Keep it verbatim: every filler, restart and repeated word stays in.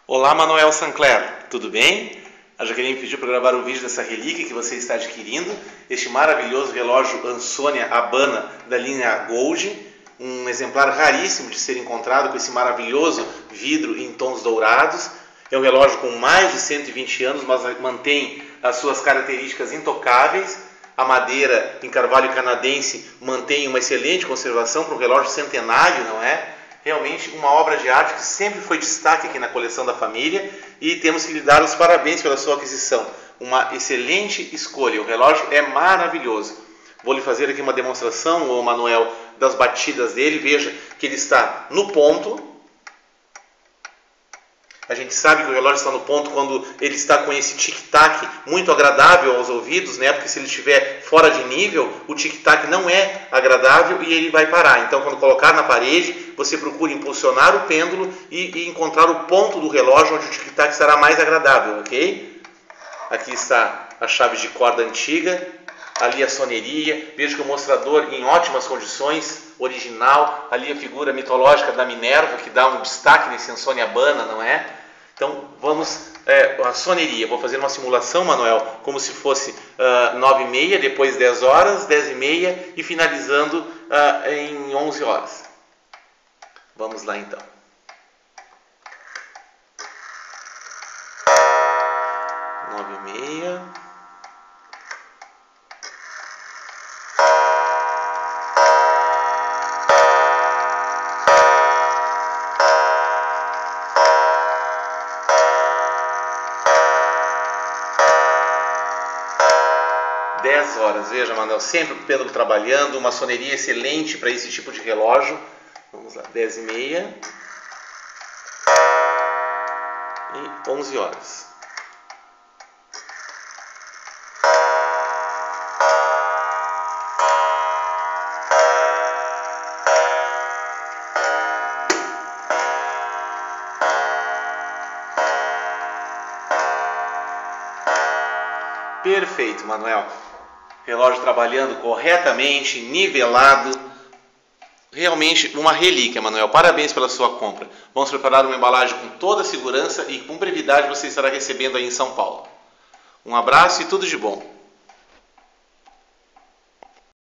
Olá, Manuel Sancler, tudo bem? A Jaqueline pediu para gravar o vídeo dessa relíquia que você está adquirindo, este maravilhoso relógio Ansonia Habana da linha Gold, um exemplar raríssimo de ser encontrado com esse maravilhoso vidro em tons dourados. É um relógio com mais de cento e vinte anos, mas mantém as suas características intocáveis. A madeira em carvalho canadense mantém uma excelente conservação para um relógio centenário, não é? Realmente uma obra de arte que sempre foi destaque aqui na coleção da família e temos que lhe dar os parabéns pela sua aquisição. Uma excelente escolha, o relógio é maravilhoso. Vou lhe fazer aqui uma demonstração, ô Manuel, das batidas dele. Veja que ele está no ponto. A gente sabe que o relógio está no ponto quando ele está com esse tic-tac muito agradável aos ouvidos, né? Porque se ele estiver fora de nível, o tic-tac não é agradável e ele vai parar. Então, quando colocar na parede, você procura impulsionar o pêndulo e, e encontrar o ponto do relógio onde o tic-tac estará mais agradável, ok? Aqui está a chave de corda antiga, ali a soneria. Veja que o mostrador em ótimas condições, original. Ali a figura mitológica da Minerva, que dá um destaque nesse Ansonia Habana, não é? Então vamos, é, a soneria, vou fazer uma simulação, Manuel, como se fosse uh, nove e meia, depois dez horas, dez e meia e finalizando uh, em onze horas. Vamos lá então. nove e meia. dez horas, veja, Manuel, sempre o pêndulo trabalhando, uma soneria excelente para esse tipo de relógio. Vamos lá, dez e meia e onze horas. Perfeito, Manuel. Relógio trabalhando corretamente, nivelado. Realmente uma relíquia, Manuel. Parabéns pela sua compra. Vamos preparar uma embalagem com toda a segurança e com brevidade você estará recebendo aí em São Paulo. Um abraço e tudo de bom.